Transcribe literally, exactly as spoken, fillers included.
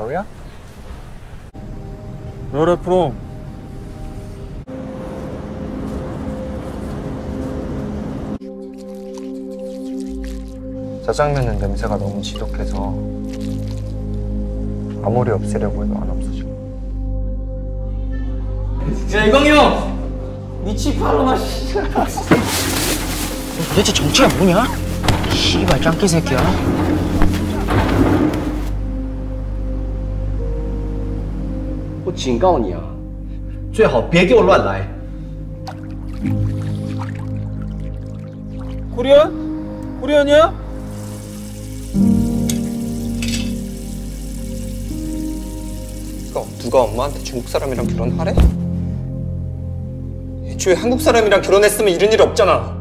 Korea? Where are you from? 짜장면은 냄새가 너무 지독해서 아무리 없애려고 해도 안 없어져. 야 이광이 형! 미치 팔로마 씨. 도대체 정체가 뭐냐? 씨발 짱깨 새끼야. 我警告你啊，最好别给我乱来。 코리안? 코리안이야? 누가, 누가 엄마한테 중국 사람이랑 결혼하래? 애초에 한국 사람이랑 결혼했으면 이런 일 없잖아.